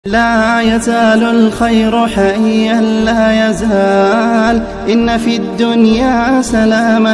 لا يزال الخير حيا لا يزال إن في الدنيا سلاما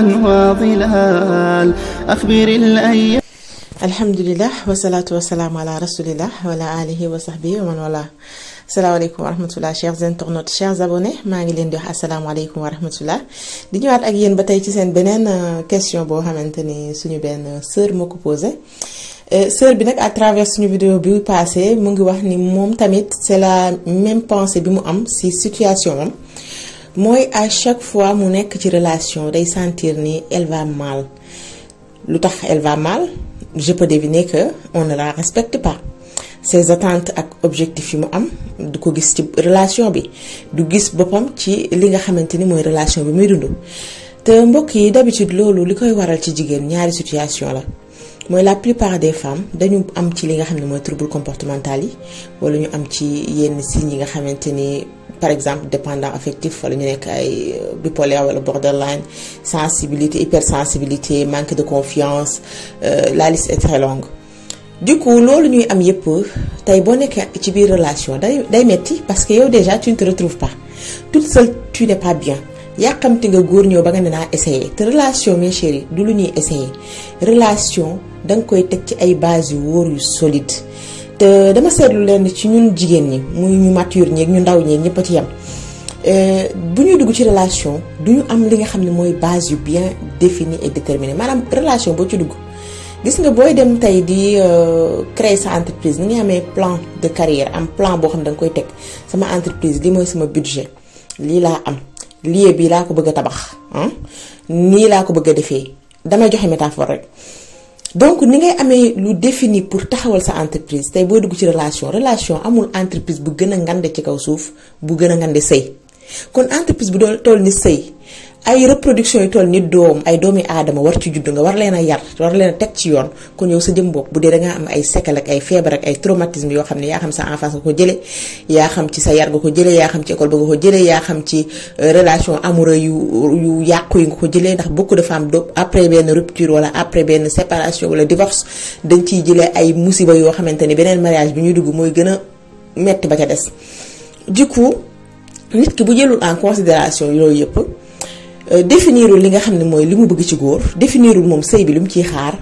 وظلال أخبر الأيام. alhamdulillah wasalaatu wasalaamu ala rasulillah wala alihi wa sahbihi wa man wala. asalaamaaleykum wa rahmatullah chers internautes chers abonnés maa ngi leen di wax asalaamaaleykum wa rahmatullah di ñëwaat ak yéen ba tey ci seen beneen question boo xamante ni suñu benn sœur moo ko posé. Sœur bi nag à travers suñu vidéo bi passé mu ngi wax ni moom tamit c'est la même pensée bi mu am ci situation am mooy à chaque fois mu nekk ci relation day sentir ni elle va mal. lu tax elle va mal? Je peux deviner que on ne la respecte pas. Ses attentes ak objectifs yi mu am du ko gis ci relation bi du gis boppam ci li nga xamante ni mooy relation bi muy dund te mbokk yi d'habitude loolu li koy waral ci jigéen ñaari situation la mooy la plupart des femmes dañu am ci li nga xam ne mooy trouble comportemental yi wala ñu am ci yenn signes yi nga xamante ni par exemple dépendant affectif wala ñu nekk ay bipolaire wala borderline, sensibilité, hypersensibilité, manque de confiance, la liste est très longue. Du coup loolu ñuy am yépp tey boo nekkee ci biir relation day metti parce que yow déjà tu ne te retrouves pas toute seule, tu n'es pas bien. yàqamti nga góor ñëw ba nga ne naa essayer te relation mes chéris du lu ñuy essayer relation danga koy teg ci ay bases yu wóor yu solide te dama seetlu leen ci ñun jigéen ñi muy ñu mature ñi ak ñu ndaw ñi ñëpp a ci yam bu ñuy dugg ci relation du ñu am li nga xam ne mooy base yu bien définie et déterminée maanaam relation boo ci dugg gis nga booy dem tey di créer sa entreprise ni nga amee plan de carrière am plan boo xam ne danga koy teg sama entreprise lii mooy sama budget lii laa am lieu bi laa ko bëgg a tabax nii laa ko bëgg a defee damay joxe métaphore rek donc ni ngay amee lu défini pour taxawal sa entreprise tey boo dugg ci relation amul entreprise bu gën a ngande ci kaw suuf bu gën a ngande sëy kon entreprise bu doon toll ni sëy ay reproduction yi toll ni doom ay doomi aadama war ci judd nga war leen a yar war leen a teg ci yoon kon yow sa jëm bopp bu dee dangaa am ay séquelles ak ay feebar ak ay traumatisme yoo xam ne yaa xam sa enfance nga ko jële yaa xam ci sa yar nga ko jële yaa xam ci école ba nga ko jële yaa xam ci relation amoureuse yu yàqu yi nga ko jëlee ndax beaucoup de femmes après benn rupture wala après benn séparation wala divorce dañ ciy jëlee ay musiba yoo xamante ni beneen mariage bi ñuy dugg mooy gën a metti ba ca des. Du coup nit ki bu jëlul en considération yooyu yëpp définirul li nga xam ne mooy li mu bëgg ci góor définirul moom sëy bi lu mu ciy xaar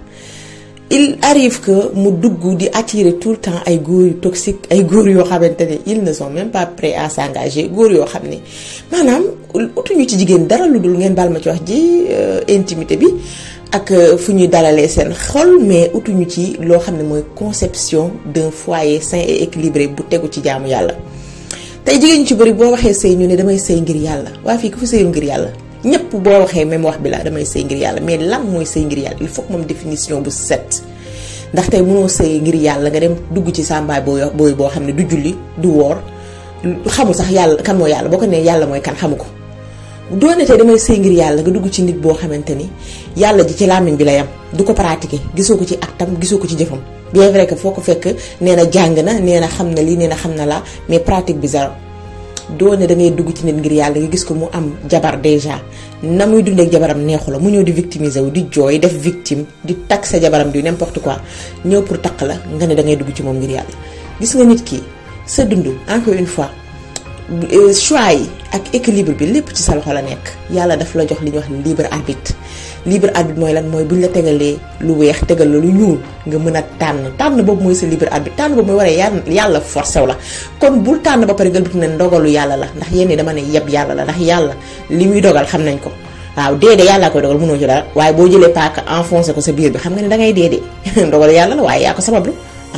il arrive que mu dugg di attirer tout le temps ay góor yu toxiques ay góor yoo xamante ne ils ne sont même pas prêts à s'engager góor yoo xam ne maanaam utuñu ci jigéen dara lu dul ngeen baal ma ci wax ji intimité bi ak fu ñuy dalalee seen xol mais utuñu ci loo xam ne mooy conception d'un foyer sain et équilibré bu tegu ci jaamu yàlla. tey jigéen ñu ci bëri boo waxee sëy ñu ne damay sëy ngir yàlla waa fii ku fi sëyul ngir yàlla. ñëpp boo waxee même wax bi la damay sëy ngir yàlla mais lan mooy sëy ngir yàlla il faut que moom définition bu set ndax tey mënoo sëy ngir yàlla nga dem dugg ci sàmbaay booy boo xam ne du julli du woor xamul sax yàlla kan mooy yàlla boo ko nee yàlla mooy kan xamu ko. doone tey damay sëy ngir yàlla nga dugg ci nit boo xamante ni yàlla ji ci làmmiñ bi la yam du ko pratiquer gisoo ko ci actam gisoo ko ci jëfam bien vrai que foo ko fekk nee na jàng na nee na xam na lii nee na xam na la mais pratique bi zéro. doone da ngay dugg ci nit ngir yàlla nga gis ko mu am jabar déjà na muy dundee ak jabaram neexu la mu ñëw di victimiser wu di jooy def victime di takk sa jabaram di n'importe quoi ñëw pour takk la nga ne da ngay dugg ci moom ngir yàlla. gis nga nit ki sa dund encore une fois choix yi ak équilibre bi lépp ci sa loxo la nekk yàlla daf la jox li ñuy wax libre arbitre mooy lan mooy buñ la tegalee lu weex tegal la lu ñuul nga mën a tànn boobu mooy sa libre arbitre tànn boobu mooy waree yàlla forcé wu la kon bul tànn ba pare nga dut ne ndogalu yàlla la ndax yéen dama ne yeb yàlla la ndax yàlla li muy dogal xam nañ ko waaw déedéet yàllaa koy dogal mënoo ci dara waaye boo jëlee paaka enfoncé ko sa biir bi xam nga ne dangay déedee ndogalu yàlla la waaye yaa ko sabablu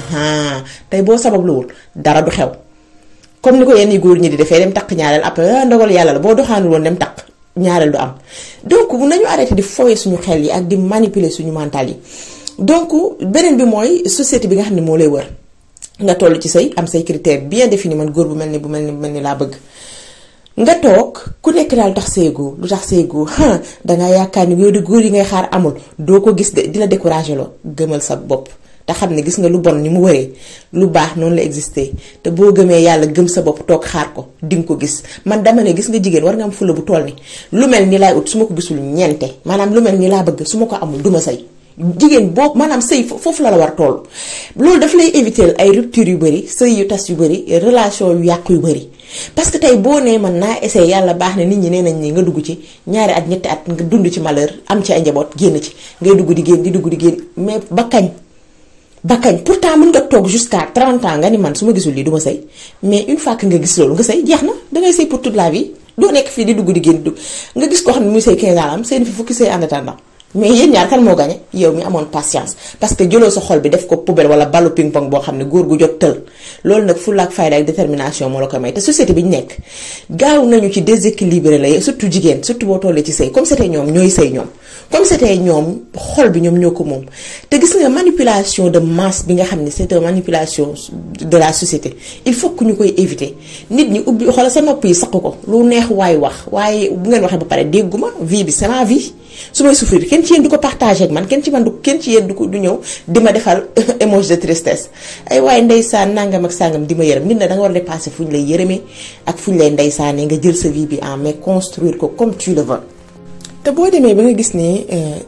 tey boo sababluwul dara du xew comme ni ko yenn góor ñi di defee dem takk ñaareel après ndogalu yàlla la boo doxaanul woon dem takk ñaareel du am donc nañu arrêté di fowe suñu xel yi ak di manipuler suñu mental yi. donc beneen bi mooy société bi nga xam ne moo lay wër nga toll ci say am say critères bien définis man góor bu mel ni laa bëgg nga toog ku nekk daal lu tax seegoo dangaa yaakaar ni yow di góor yi ngay xaar amul doo ko gis de di la décourager loo gëmal sa bopp te xam ne gis nga lu bon ni mu wëree lu baax noonu la existé te boo gëmee yàlla gëm sa bopp toog xaar ko di nga ko gis man dama ne gis nga jigéen war nga am fulla bu toll ni lu mel ni laay ut su ma ko gisul ñeente maanaam lu mel ni laa bëgg su ma ko amul duma say jigéen boo maanaam sëy foofu la war toll loolu daf lay éviter ay rupture yu bëri sëy yu tas yu bëri relation yu yàqu yu bëri parce que tey boo nee man naa essayer yàlla baax na nit ñi nee nañ ni nga dugg ci ñaari at ñetti at nga dund ci malheur am ci ay njaboot génn ci ngay dugg di génn di dugg di génn mais ba kañ pourtant mën nga toog jusqu'à 30 ans nga ni man su ma gisul lii du ma sëy mais une fois que nga gis loolu nga sëy jeex na dangay sëy pour toute la vie doo nekk fii di dugg di génn nga gis koo xam ne muy sëy 15 ans am sëy fi fukki sëy en attendant mais yéen ñaar kan moo gagné yow mi amoon patience parce que jëloo sa xol bi def ko poubelle wala ballu ping pong boo xam ne góor gu jot tël loolu nag fulla ak fayda ak détermination moo la ko may te société bi ñu nekk gaaw nañu ci déséquilibré la surtout jigéen surtout boo tollee ci sëy comme c'était ñoom ñooy sëy ñoom comme c'était ñoom xol bi ñoom ñoo ko moom te gis nga manipulation de masse bi nga xam ne c'est une manipulation de la société il faut que ñu koy éviter nit ñi ubbi xoolal sa nopp yi saq ko lu neex waay wax waaye bu ngeen waxee ba pare dégguma vie bi c'est ma vie su may souffrir kenn ci yéen du ko partager ak man kenn ci yéen du ñëw di ma defal émoji de tristesse ay waaye ndeysaan nangam ak sangam di ma yërëm nit na da nga war a dépasser fu ñu lay yërëmee ak fu ñu lay ndeysaanee nga jël sa vie bi en mais construire ko comme tu le veux. te boo demee ba nga gis ni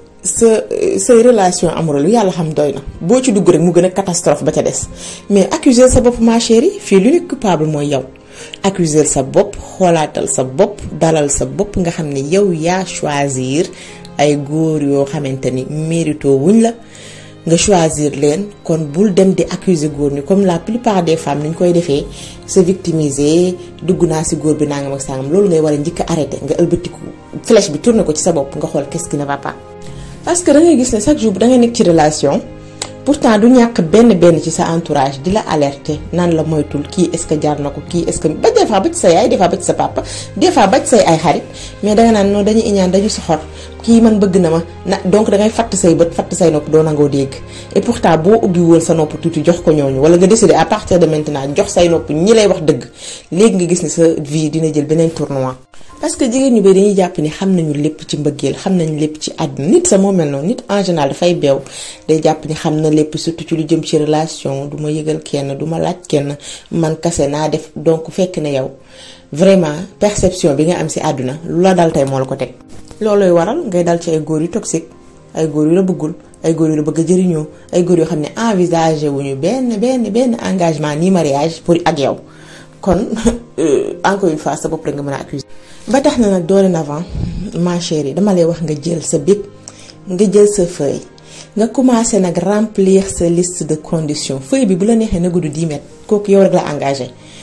say relation amoureuse lu yàlla xam doy na boo ci dugg rek mu gën a catastrophe ba ca des mais accuser sa bopp ma chérie fii l'unique coupable mooy yow. accuser sa bopp xoolaatal sa bopp dalal sa bopp nga xam ne yow yaa choisir ay góor yoo xamante ni mérito wuñ la nga choisir leen kon bul dem di accuser góor ni comme la plupart des femmes ni ñu koy defee se victimiser dugg naa si góor bi nangam ak sangam loolu ngay war a njëkk a arrêter nga ëlbatiku flèche bi tourner ko ci sa bopp nga xool qu'est-ce qui ne va pas. parce que da ngay gis ne chaque jour da ngay nekk ci relation. pourtant du ñàkk benn ci sa entourage di la alerter naan la moytul kii est-ce que jaar na ko kii est-ce que ba des fois ba ci sa yaay des fois ba ci sa papa des fois ba ci say ay xarit mais danga naan non dañuy iñaan dañu soxor kii man bëgg na ma donc dangay fatt say bët fatt say nopp doo nangoo dégg et pourtant boo ubbi woon sa nopp tuuti jox ko ñooñu wala nga décider à partir de maintenant jox say nopp ñi lay wax dëgg léegi nga gis ne sa vie dina jël beneen tournoi. parce que jigéen ñu bari dañuy jàpp ni xam nañu lépp ci mbëggeel xam nañu lépp ci àdduna nit sa moo mel noonu nit en général dafay beew day jàpp ni xam na lépp surtout ci lu jëm ci relation du ma yëgal kenn du ma laaj kenn man kase naa def donc fekk na yow vraiment perception bi nga am ci àdduna lu la dal tey moo la ko teg. loolooy waral ngay dal ci ay góor yu toxique ay góor yu la bëggul ay góor yu la bëgg a jëriñoo ay góor yoo xam ne envisagé wuñu benn engagement ni mariage pour ak yow kon encore une fois sa bopp rek nga mën a accuser. ba tax na nag dorénavant ma chérie dama lay wax nga jël sa bic nga jël sa feuille nga commencé nag remplir sa liste de conditions feuille bi bu la neexee na gudd 10 mètres kooku yow rek la engagé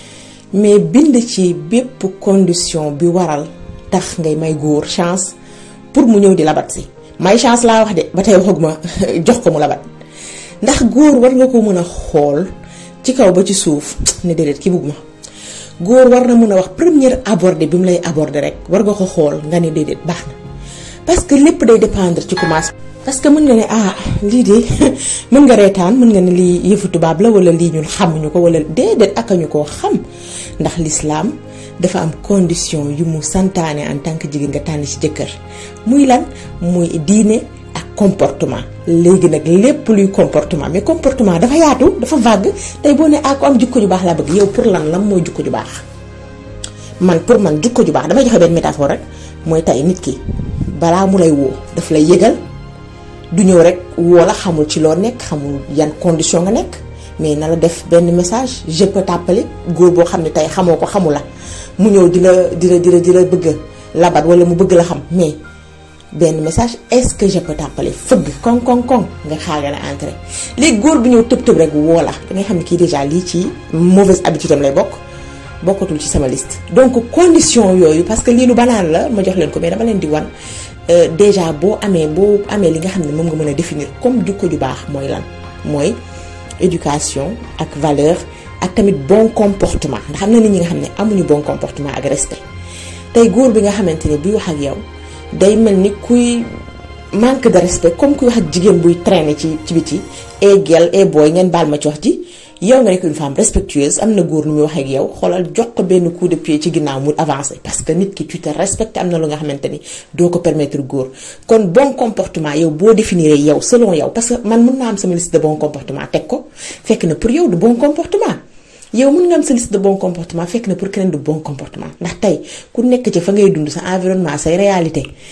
mais bind ci bépp condition bi waral tax ngay may góor chance pour mu ñëw di labat si may chance laa wax de ba tey waxaguma jox ko mu labat ndax góor war nga ko mën a xool ci kaw ba ci suuf ne déedéet ki bëgg ma góor war na mën a wax première abordé bi mu lay abordé rek war nga ko xool nga ne déedéet baax na parce que lépp day dépendre ci commencement. parce que mën nga ne lii de mën nga reetaan mën nga ne lii yëfu tubaab la wala lii ñun xamuñu ko wala déedéet akañu koo xam ndax l'islam dafa am condition yu mu santaane en tant que jigéen nga tànn ci jëkkër muy lan muy diine ak comportement. léegi nag lépp luy comportement mais comportement dafa yaatu dafa vague tey boo ne ko am jikko ju baax laa bëgg yow pour lan mooy jikko ju baax pour man jikko ju baax damay joxe benn métaphore rek mooy tey nit ki balaa mu lay woo daf lay yëgal du ñëw rek woo la xamul ci loo nekk xamul yan condition nga nekk mais na la def benn message je peux t'appeler góor boo xam ne tey xamoo ko xamu la mu ñëw di la bëgg labat wala mu bëgg la xam mais benn message est-ce que je peux t'appeler fëgg koŋ nga xaaga la entrée léegi góor bi ñëw tëb rek woo la da ngay xam ne kii déjà lii ci mauvaise habitude am lay bokkatul ci sama liste. donc condition yooyu parce que lii lu banaan la ma jox leen ko mais dama leen di wan déjà boo amee li nga xam ne moom nga mën a définir comme jikko ju baax mooy lan mooy éducation ak valeur ak tamit bon comportement ndax am na nit ñi nga xam ne amuñu bon comportement ak respect tey góor bi nga xamante ne buy wax ak yow day mel ni kuy manque de respect comme kuy wax ak jigéen buy traîner ci biti boy ngeen baal ma ci wax ji yow nga nekk une femme respectueuse am na góor nu muy waxee ak yow xoolal jox ko benn coup de pied ci ginnaaw mu avancer parce que nit ki tu te respectes am na lu nga xamante ni doo ko permettre góor kon bon comportement yow boo définir yow selon yow parce que man mën naa am sama liste de bon comportement teg ko fekk na pour yow du bon comportement yow mën nga am sa liste de bon comportement fekk na pour keneen du bon comportement ndax tey ku nekk ci fa ngay dund sa environnement say réalité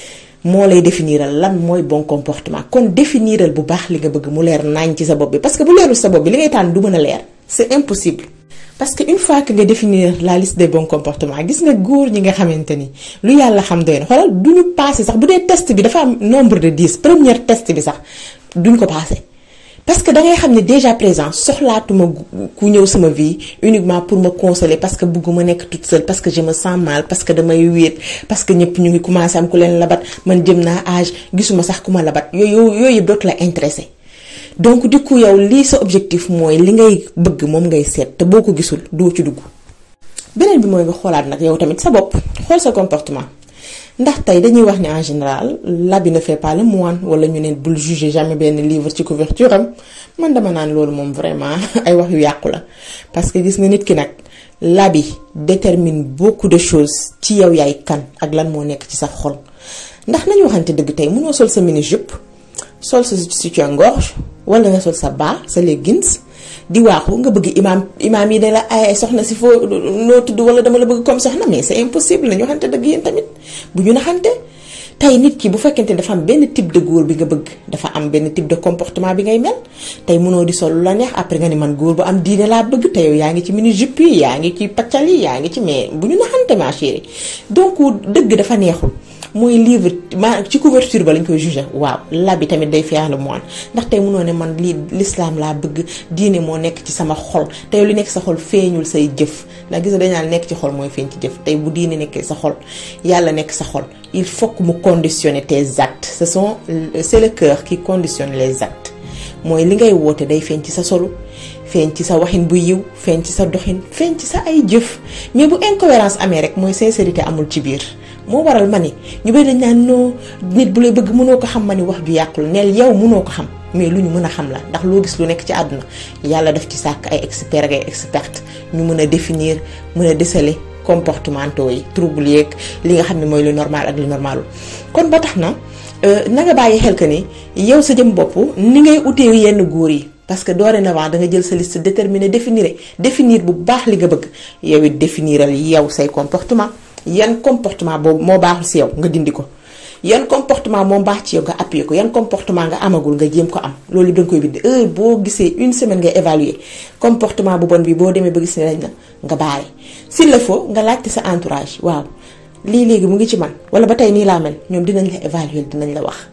moo lay définiral lan mooy bon comportement. kon définiral bu baax li nga bëgg mu leer naañ ci sa bopp bi parce que bu leerul sa bopp bi li ngay tànn du mën a leer c'est impossible. parce que une fois que nga définir la liste des bons comportements gis nga góor ñi nga xamante ni lu yàlla xam doy na xoolal du ñu passé sax bu dee test bi dafa am nombre de 10 première test bi sax duñ ko passé. parce que da ngay xam ne déjà présent soxlaatuma ku ñëw sama vie uniquement pour me consoler parce que bëgguma nekk toute seule parce que je me sens mal parce que damay wéet parce que ñëpp ñu ngi commencé am ku leen labat man jëm naa âge gisuma sax ku ma labat yooyu yëpp dootu la intéressé. donc du coup yow lii sa objectif mooy li ngay bëgg moom ngay seet te boo ko gisul doo ci dugg. beneen bi mooy nga xoolaat nag yow tamit sa bopp xool sa comportement. ndax tey dañuy wax ni en général l'habit ne fait pas le moine wala ñu ne bul juger jamais benn livre ci couverture am man dama naan loolu moom vraiment ay wax yu yàqu la parce que gis nga nit ki nag l'habit détermine beaucoup de choses ci yow yaay kan ak lan moo nekk ci sa xol. ndax nañu waxante dëgg tey mënoo sol sa mini jupe sol sa soutien-gorge wala nga sol sa bas sa leggings di waaxu nga bëgg imaam yi ne la ay soxna si foo noo tudd wala dama la bëgg comme soxna mais c'est impossible nañu waxante dëgg yéen tamit bu ñu naxante. tey nit ki bu fekkente ne dafa am benn type de góor bi nga bëgg dafa am benn type de comportement bi ngay mel tey mënoo di sol lu la neex après nga ni man góor bu am diine laa bëgg te yow yaa ngi ci mini jupe yi yaa ngi ci paccal yi yaa ngi ci mais bu ñu naxante ma chérie donc dëgg dafa neexul. mooy livre ci couverture ba lañ koy juger waaw l'habit tamit day faire le moine ndax tey mënoo ne man lii l'islam laa bëgg diine moo nekk ci sama xol tey li nekk sa xol feeñul say jëf ndax gis nga dañ naan nekk ci xol mooy feeñ ci jëf tey bu diine nekkee sa xol yàlla nekk sa xol il faut que mu conditionner tes actes c'est le cœur qui conditionne les actes mooy li ngay woote day feeñ ci sa solu feeñ ci sa waxin bu yiw feeñ ci sa doxin feeñ ci sa ay jëf mais bu incohérence amee rek mooy sincérité amul ci biir. moo waral ma ni ñu bëri dañ naan noo nit bu lay bëgg mënoo ko xam ma ni wax ju yàqul neel yow mënoo ko xam mais lu ñu mën a xam la ndax loo gis lu nekk ci àdduna yàlla daf ci sàkk ay expert ak ay experte ñu mën a définir mën a déceler comportementaux yi trouble yeeg li nga xam ne mooy lu normal ak lu normalul kon ba tax na nga bàyyi xel que ni yow sa jëm bopp ni ngay utee yenn góor yi parce que dorénavant da nga jël sa liste déterminer définir bu baax li nga bëgg yow it définiral yow say comportement yan comportement boobu moo baaxul ci yow nga dindi ko yan comportement moo baax ci yow nga appuyer ko yan comportement nga amagul nga jéem ko am loolu da nga koy bind boo gisee une semaine ngay évaluer comportement bu bon bi boo demee ba gis ne lañ la nga bàyyi s'il le faut nga laajte sa entourage waaw lii léegi mu ngi ci man wala ba tey nii laa mel ñoom dinañ la évaluer dinañ la wax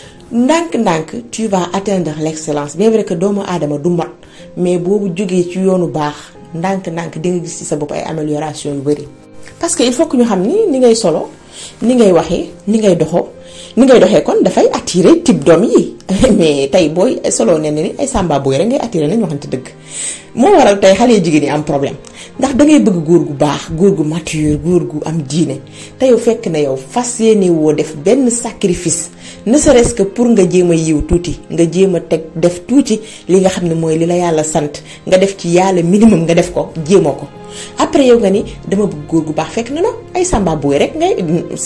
ndànk-ndànk tu vas atteindre l'excellence bien vrai que doomu aadama du mot mais boobu jógee ci yoonu baax ndànk-ndànk di nga gis ci sa bopp ay amélioration yu bari. parce que il faut que ñu xam ni ngay solo ni ngay waxee ni ngay doxee kon dafay attirer type doom yi mais tey booy solo ne ni ay samba booy rek ngay attirer nañ waxante dëgg moo waral tey xale jigéen yi am problème ndax dangay bëgg góor gu baax góor gu mature góor gu am diine te yow fekk na yow fas yéene woo def benn sacrifice ne serait-ce que pour nga jéem a yiw tuuti nga jéem a def tuuti li nga xam ne mooy li la yàlla sant nga def ci yàlla minimum nga def ko jéemoo ko après yow nga ni dama bëgg góor gu baax fekk na non ay samba booy rek ngay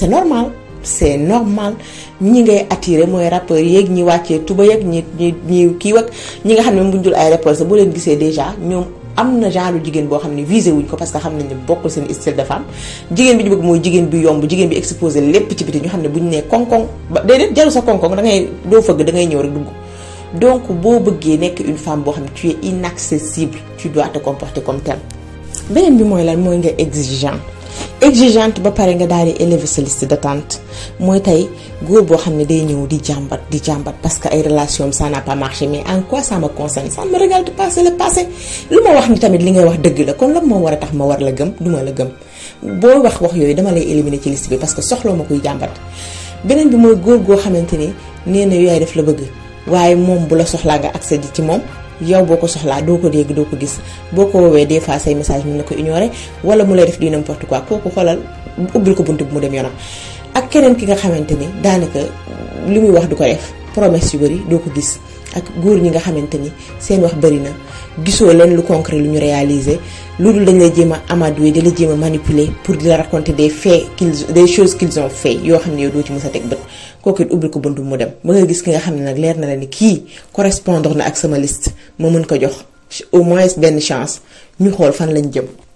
c'est normal ñi ngay attirer mooy rappeurs yeeg ñi wàccee tuba yeeg ñi kii wak ñi nga xam ne buñ dul ay rappeurs boo leen gisee déjà ñoom am na genre jigéen boo xam ne visé wuñ ko parce que xam nañ ne bokkul seen style de femme jigéen bi ñu bëgg mooy jigéen bi yomb jigéen bi exposé lépp ci biti ñu xam ne buñ nee koŋ-koŋ ba déedéet jaru sa koŋ-koŋ doo fëgg da ngay ñëw rek dugg donc boo bëggee nekk une femme boo xam ne tu es inaccessible tu dois te comporter comme tel. beneen bi mooy lan mooy nga exigeante ba pare nga daal di élever sa liste d'attente mooy tey góor boo xam ne day ñëw di jàmbat parce que ay relations ça n'a pas marché mais en quoi ça me concerne ça me regarde pas c'est le passé lu ma wax ni tamit li ngay wax dëgg la kon lan moo war a tax ma war la gëm duma la gëm boo wax yooyu dama lay éliminer ci liste bi parce que soxloo ma koy jàmbat. beneen bi mooy góor goo xamante ni nee na yaay def la bëgg waaye moom bu la soxlaa nga accès ci moom yow boo ko soxlaa doo ko dégg doo ko gis boo ko woowee des fois say message mën na ko ignorer wala mu lay def di n'importe quoi kooku xoolal ubbil ko buntu bi mu dem yoonam. ak keneen ki nga xamante ni daanaka li muy wax du ko def promesse yu bari doo ko gis ak góor ñi nga xamante ni seen wax bari na gisoo leen lu concret lu ñu réaliser lu dul dañ lay jéem a amadouer di la jéem a manipuler pour di la raconter des faits des choses qu'ils ont fait yoo xam ne yow doo ci mës a teg bët kooku it ubbil ko buntu mu dem ba nga gis ki nga xam ne nag leer na la ni kii correspondre na ak sama liste ma mën ko jox au moins benn chance ñu xool fan lañ jëm.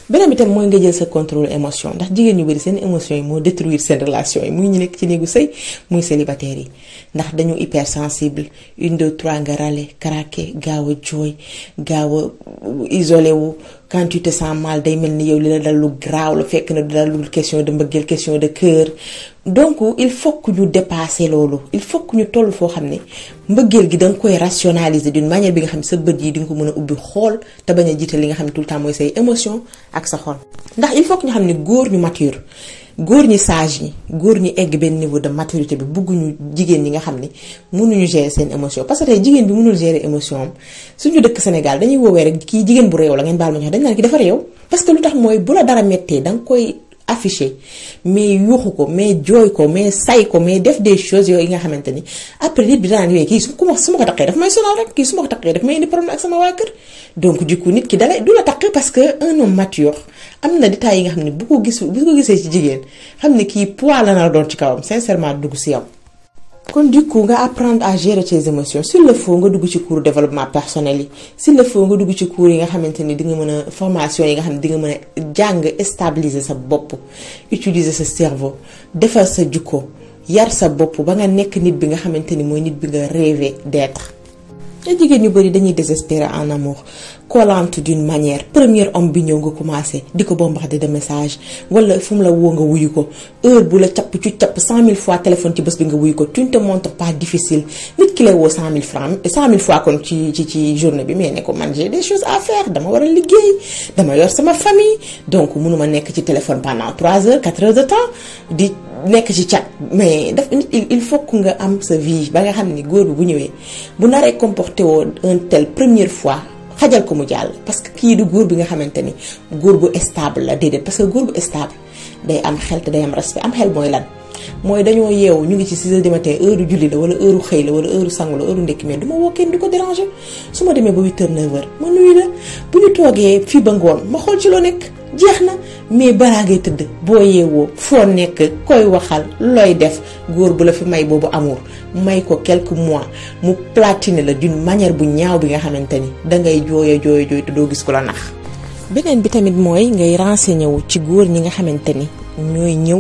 beneen bi tam mooy nga jël sa contrôle émotion ndax jigéen ñu bari seen émotion yi moo détruire seen relation yi muy ñu nekk ci néegu sëy muy célibataire yi ndax dañu hypersensible 1 2 3 nga râler craquer gaaw a jooy gaaw a isolé wu quand tu te sens mal day mel ni yow li la dal lu graaw la fekk na dalul question de mbëggeel question de cœur. Donc il faut que ñu dépasser loolu il faut que ñu toll foo xam ne mbëggeel gi da nga koy rationaliser d'une manière bi nga xam ne sa bët yi di nga ko mën a ubbi xool te bañ a jiital li nga xam ne tout le temps mooy say émotion ak sa xol. ndax il faut que ñu xam ne góor ñu mature góor ñi sage yi góor ñi egg benn niveau de maturité bi bëgguñu jigéen ñi nga xam ne mënuñu gérer seen émotion parce que tey jigéen bi mënul gérer émotion am suñu dëkk Sénégal dañuy woowee rek kii jigéen bu réew la ngeen baal ma ñu wax dañ naan ki dafa réew parce que lu tax mooy bu la dara méttee da nga koy affiché mais yuuxu ko mais jooy ko mais say ko mais def des choses yooyu nga xamante ni après nit bi danaan yooyu kii su ma ko taqee daf may sonal rek kii su ma ko taqee daf may indi problème ak sama waa kër donc du coup nit ki dalay du la taqee parce que un homme mature am na détails yi nga xam ne bu ko gisee ci jigéen xam ne kii poids la na doon ci kawam sincèrement dugg si yow. kon du coup nga apprendre à gérer tes émotions s'il le faut nga dugg ci cours développement personnel yi s'il le faut nga dugg ci cours yi nga xamante ni di nga mën a formation yi nga xam ne di nga mën a jàng stabiliser sa bopp utiliser sa cerveau defar sa jukko yar sa bopp ba nga nekk nit bi nga xamante ni mooy nit bi nga rêver d'être. te jigéen ñu bari dañuy désespérer en amour collante d'une manière premier homme bi ñëw nga commencé di ko bombarder de message wala fu mu la woo nga wuyu ko heure bu la capp ci capp 100 000 fois téléphone ci bés bi nga wuyu ko tu ne te montres pas difficile nit ki lay woo 100 000 francs 100 000 fois kon ci journée bi mais ne ko man j'ai des choses à faire dama war a liggéey dama yor sama famille donc mënuma nekk ci téléphone pendant 3 heures 4 heures de temps di nekk ci chat mais daf il faut que nga am sa vie ba nga xam ni góor bi bu ñëwee bu naree comporté woo un tel première fois xajal ko mu jàll parce que kii du góor bi nga xamante ni góor bu stable la déedéet parce que góor bu stable day am xel te day am respect am xel mooy lan mooy dañoo yeewu ñu ngi ci 6 heures du matin heure julli la wala heure xëy la wala heure sangu la heure ndekki mais du ma woo kenn du ko déranger su ma demee ba 8 heures 9 heures ma nuyu la bu ñu toogee fii ba ngoon ma xool ci loo nekk jeex na mais balaa ngay tëdd boo yeewoo foo nekk koy waxal looy def góor bu la fi may boobu amour may ko quelques mois mu platiner la d'une manière bu ñaaw bi nga xamante ni dangay jooy te doo gis ko la nax. beneen bi tamit mooy ngay renseigner wu ci góor ñi nga xamante ni ñooy ñëw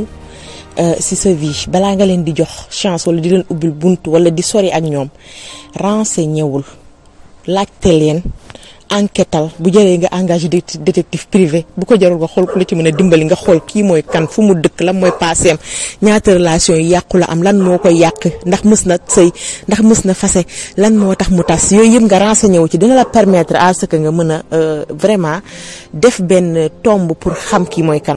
ci sa vie balaa nga leen di jox chance wala di leen ubbil buntu wala di sori ak ñoom renseigner wul laajte leen. enquêtal bu jëree nga engagé détective privé bu ko jarul nga xool ku la ci mën a dimbali nga xool kii mooy kan fu mu dëkk lan mooy passeem ñaata relation yi yàqu la am lan moo koy yàq ndax mës na sëy ndax mës na fase lan moo tax mu tas yooyu yëpp nga renseigné wu ci dina la permettre à ce que nga mën a vraiment def benn tombe pour xam kii mooy kan.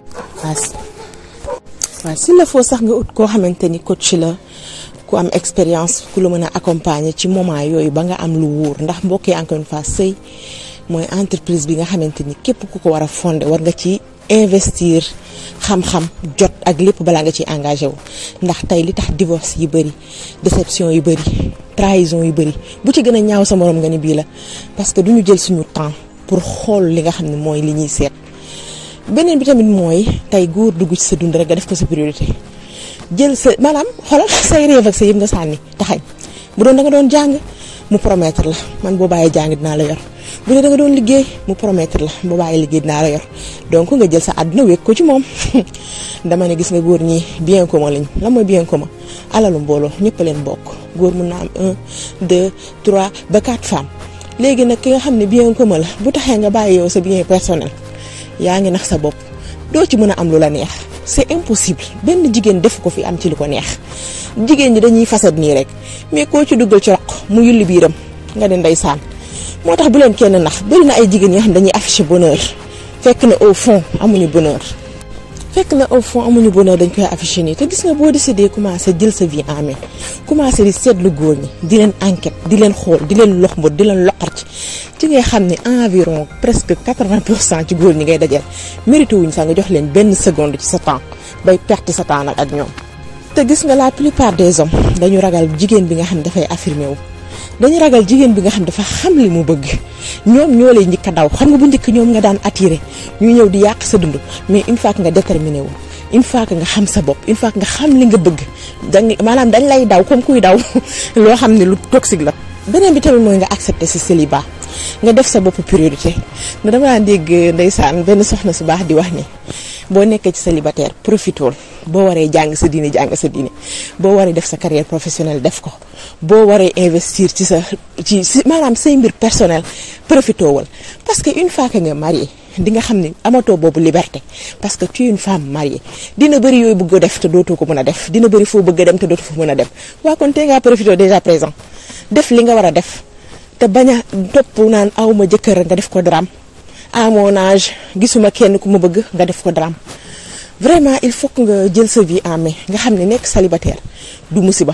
waaw s'il le faut sax nga ut koo xamante ni coach la. ku am expérience ku la mën a accompagner ci moment yooyu ba nga am lu wóor ndax mbokk yi encore une fois sëy mooy entreprise bi nga xamante ni képp ku ko war a fonder war nga ci investir xam-xam jot ak lépp balaa nga ciy engagé wu ndax tey li tax divorce yi bëri déception yi bëri trahison yi bëri bu ci gën a ñaaw sa morom nga ni bii la parce que du ñu jël suñu temps pour xool li nga xam ne mooy li ñuy seet. beneen bi tamit mooy tey góor dugg ci sa dund rek nga def ko sa priorité. jël sa maanaam xoolal say rêve ak sa yëpp nga sànni taxañ bu doon da nga doon jàng mu promettre la man boo bàyyee jàng dinaa la yor bu dee da nga doon liggéey mu promettre la boo bàyyee liggéey dinaa la yor donc nga jël sa àdduna wékk ko ci moom dama ne gis nga góor ñi bien commun lañ lan mooy bien commun alalu mbooloo ñëpp leen bokk góor mun naa am 1 2 3 ba 4 femmes léegi nag ki nga xam ne bien commun la bu taxee nga bàyyi yow sa bien personnel yaa ngi nax sa bopp doo ci mën a am lu la neex. c'est impossible benn jigéen def ko fi am ci lu ko neex jigéen ñi dañuy fasad nii rek mais koo ci duggal ci roq mu yulli biiram nga ne ndeysaan moo tax bu leen kenn nax bari na ay jigéen yoo xam ne dañuy afficher bonheur fekk na au fond amuñu bonheur dañ koy afficher nii te gis nga boo décidé commencer jël sa vie en main commencer di seetlu góor ñi di leen enquête di leen xool di leen lox mbot di leen loqar ci ngay xam ne environ presque 80% ci góor ñi ngay dajal mérité wuñ sax nga jox leen benn seconde ci sa temps bay perte sa temps nag ak ñoom. te gis nga la plupart des hommes dañu ragal jigéen bi nga xam ne dafay affirmer wu dañu ragal jigéen bi nga xam ne dafa xam li mu bëgg ñoom ñoo lay njëkk a daw xam nga bu njëkk ñoom nga daan attiré ñu ñëw di yàq sa dund mais une fois que nga déterminé wu une fois que nga xam sa bopp une fois que nga xam li nga bëgg maanaam dañ lay daw comme kuy daw loo xam ne lu toxique la. beneen bi tamit mooy nga accepter sa célibat nga def sa bopp priorité. nga dama daan dégg ndeysaan benn soxna su baax di wax ni boo nekkee ci célibataire profitool boo waree jàng sa diine boo waree def sa carrière professionnelle def ko boo waree investir ci maanaam say mbir personnel profitoowal parce que une fois que nga marié di nga xam ne amatoo boobu liberté parce que tu es une femme mariée dina bëri yooyu bëgg a def te dootoo ko mën a def dina bëri foo bëgg a dem te dootoo fa mën a dem waa kon tey ngaa profité déjà présent def li nga war a def te bañ a topp naan awma jëkkër nga def ko drame à mon âge gisuma kenn ku ma bëgg nga def ko drame vraiment il faut que nga jël sa vie en main nga xam ne nekk célibataire du musiba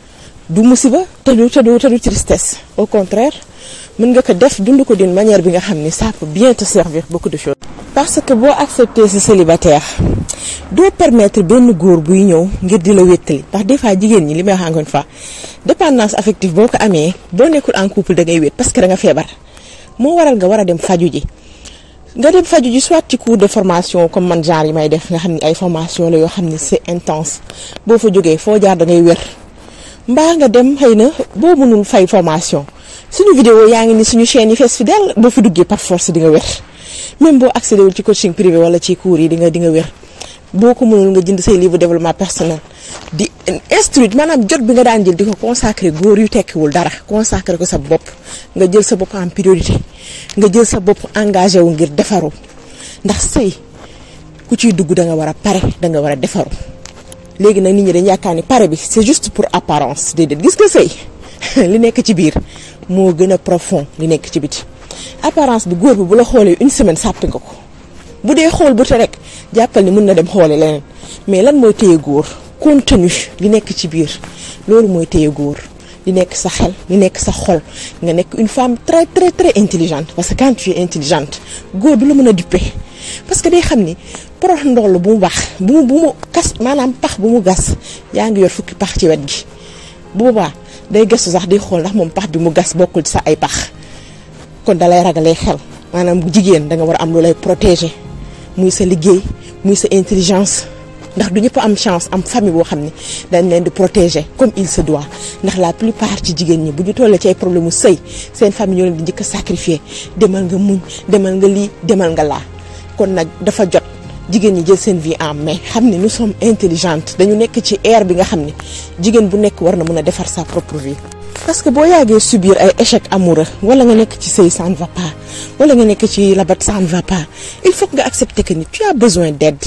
te du tristesse au contraire mën nga ko def dund ko d'une manière bi nga xam ni ça peut bien te servir beaucoup de choses. parce que boo accepter ce célibataire doo permettre benn góor buy ñëw ngir di la wéttali ndax des fois jigéen ñi li may wax encore une fois dépendance affective boo ko amee boo nekkul en couple da ngay wét parce que da nga feebar moo waral nga war a dem faju ji. nga dem faju ji soit ci cours de formation comme man genre yi may def nga xam ni ay formation la yoo xam ni c'est intense boo fa jógee foo jaar da ngay wér mbaa nga dem xëy na boo mënul fay formation suñu vidéo yaa ngi ni suñu chaîne yi fees fidèle boo fi duggee par force di nga wér même boo accédé wul ci coaching privé wala ci cours yi di nga wér boo ko mënul nga jënd say livre développement personnel di instruire maanaam jot bi nga daan jël di ko consacrer góor yu tekkiwul dara consacrer ko sa bopp nga jël sa bopp en priorité nga jël sa bopp engagé wu ngir defaru ndax sëy ku ciy dugg da nga war a pare da nga war a defaru léegi nag nit ñi dañ yaakaar ni pare bi c'est juste pour apparence déedéet gis nga sëy li nekk ci biir moo gën a profond li nekk ci biti apparence bi góor bi bu la xoolee une semaine sàppi nga ko bu dee xool bu te rek jàppal ni mën na dem xoole leneen mais lan mooy téye góor contenu li nekk ci biir loolu mooy téye góor li nekk sa xel li nekk sa xol nga nekk une femme très très très intelligente parce que quand tu es intelligente góor du la mën a duppe parce que day xam ni porox ndoll bu mu baax bu mu kas maanaam pax bu mu gas yaa ngi yor fukki pax ci wet gi bu boobaa day gëstu sax di xool ndax moom pax bi mu gas bokkul ci sa ay pax kon dalay ragalee xel maanaam jigéen da nga war a am lu lay protéger muy sa liggéey muy sa intelligence ndax du ñëpp am chance am famille boo xam ne dañ leen di protéger comme il se doit ndax la plupart ci jigéen ñi bu ñu tollee ci ay problème mu sëy seen famille ñoo leen di njëkk a sacrifier demal nga muñ demal nga lii demal nga laa kon nag dafa jot jigéen ñi jël seen vie en main xam ne nous sommes intelligentes dañu nekk ci ère bi nga xam ne jigéen bu nekk war na mën a defar sa propre vie. parce que boo yàggee subir ay échec amoureux wala nga nekk ci sëy ça ne va pas wala nga nekk ci labat ça ne va pas il faut que nga accepter que ni tu as besoin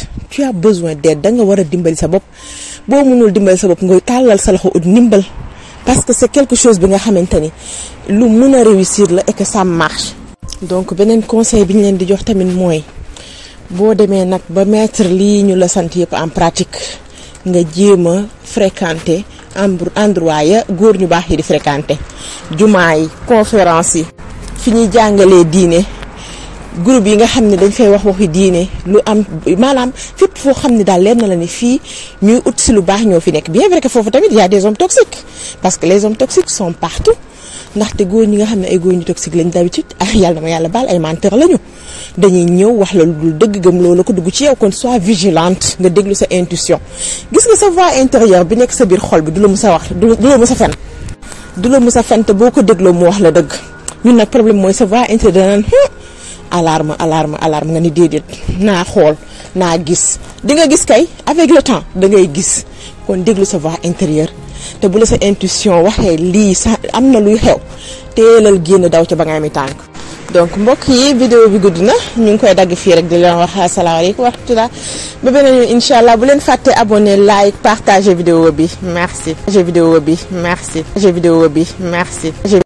d'aide da nga war a dimbali sa bopp boo mënul dimbali sa bopp nga tàllal sa loxo ut ndimbal parce que c'est quelque chose bi nga xamante ni lu mën a réussir la et que ça marche. donc beneen conseil bi ñu leen di jox tamit mooy boo demee nag ba mettre lii ñu la sant yëpp en pratique nga jéem a fréquenter endroit ya góor ñu baax yi di fréquenter jumaa yi conférence yi fi ñuy jàngalee diine groupe yi nga xam ne dañ fay wax waxi diine lu am maanaam fépp foo xam ne daal leer na la ni fii ñuy ut si lu baax ñoo fi nekk bien vrai que foofu tamit y a des hommes toxiques parce que les hommes toxiques sont partout ndaxte góor ñi nga xam ne ay góor ñu toxique lañ d'habitude yàlla dama yàlla baal ay menteurs lañu dañuy ñëw wax la lu dul dëgg gëm loolu ko dugg ci yow kon sois vigilante nga déglu sa intuition gis nga sa voix intérieure bi nekk sa biir xol bi du la mës a wax du la mës a fen du la mës a fen te boo ko dégloo mu wax la dëgg ñun nag problème mooy sa voix intérieure danaan alarme nga ni déedéet naa xool naa gis di nga gis kay avec le temps da ngay gis kon déglu sa voix intérieure te bu la sa intuition waxee lii sa am na luy xew teelal génn daw ca ba nga ami tànk donc mbokk yi vidéo bi gudd na ñu ngi koy dagg fii rek di leen wax asalaamaaleykum wa rahmatulah ba beneen yoon incha allah bu leen fàtte abonné like partager vidéo bi merci.